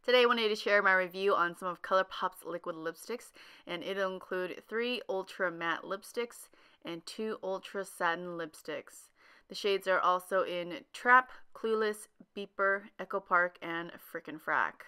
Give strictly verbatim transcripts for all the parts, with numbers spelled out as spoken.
Today I wanted to share my review on some of ColourPop's liquid lipsticks, and it'll include three ultra matte lipsticks and two ultra satin lipsticks. The shades are also in Trap, Clueless, Beeper, Echo Park, and Frickin' Frack.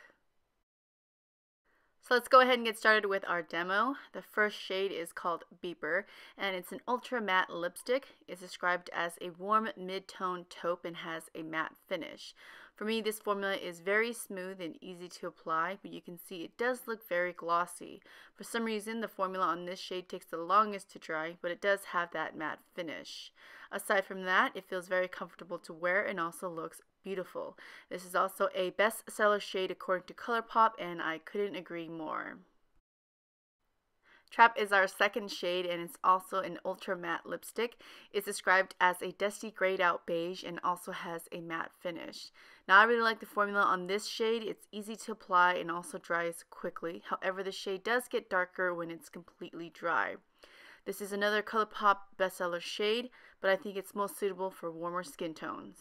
So let's go ahead and get started with our demo. The first shade is called Beeper, and it's an ultra matte lipstick. It's described as a warm mid-tone taupe and has a matte finish. For me, this formula is very smooth and easy to apply, but you can see it does look very glossy. For some reason, the formula on this shade takes the longest to dry, but it does have that matte finish. Aside from that, it feels very comfortable to wear and also looks beautiful. This is also a bestseller shade according to ColourPop, and I couldn't agree more. Trap is our second shade, and it's also an ultra matte lipstick. It's described as a dusty grayed out beige and also has a matte finish. Now, I really like the formula on this shade. It's easy to apply and also dries quickly. However, the shade does get darker when it's completely dry. This is another ColourPop bestseller shade, but I think it's most suitable for warmer skin tones.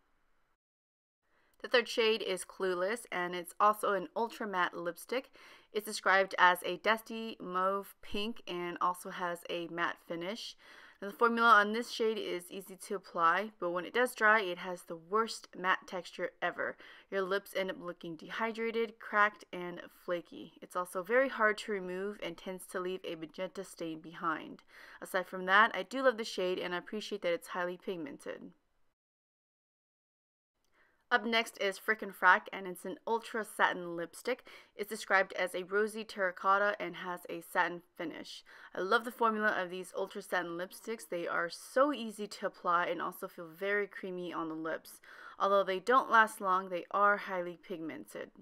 The third shade is Clueless, and it's also an ultra matte lipstick. It's described as a dusty mauve pink and also has a matte finish. Now, the formula on this shade is easy to apply, but when it does dry, it has the worst matte texture ever. Your lips end up looking dehydrated, cracked, and flaky. It's also very hard to remove and tends to leave a magenta stain behind. Aside from that, I do love the shade and I appreciate that it's highly pigmented. Up next is Frickin' Frack, and it's an ultra satin lipstick. It's described as a rosy terracotta and has a satin finish. I love the formula of these ultra satin lipsticks. They are so easy to apply and also feel very creamy on the lips. Although they don't last long, they are highly pigmented.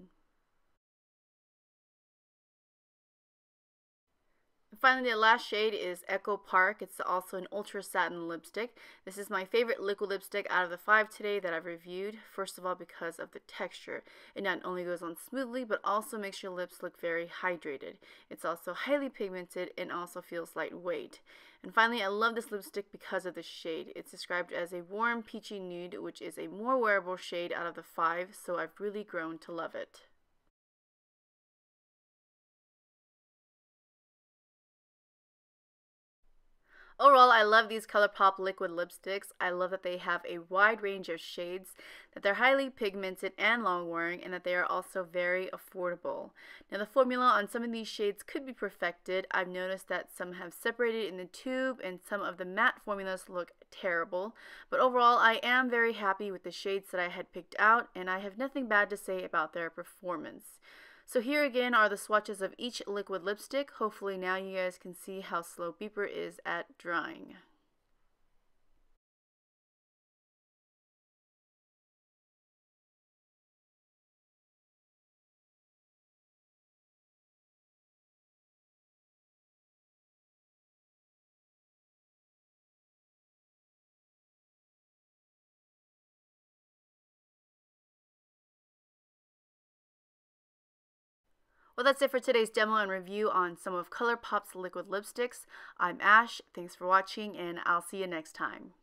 Finally, the last shade is Echo Park. It's also an ultra satin lipstick. This is my favorite liquid lipstick out of the five today that I've reviewed. First of all, because of the texture. It not only goes on smoothly, but also makes your lips look very hydrated. It's also highly pigmented and also feels lightweight. And finally, I love this lipstick because of the shade. It's described as a warm peachy nude, which is a more wearable shade out of the five, so I've really grown to love it. Overall, I love these ColourPop liquid lipsticks. I love that they have a wide range of shades, that they're highly pigmented and long-wearing, and that they are also very affordable. Now, the formula on some of these shades could be perfected. I've noticed that some have separated in the tube, and some of the matte formulas look terrible. But overall, I am very happy with the shades that I had picked out, and I have nothing bad to say about their performance. So here again are the swatches of each liquid lipstick. Hopefully now you guys can see how slow Beeper is at drying. Well, that's it for today's demo and review on some of ColourPop's liquid lipsticks. I'm Ash, thanks for watching, and I'll see you next time.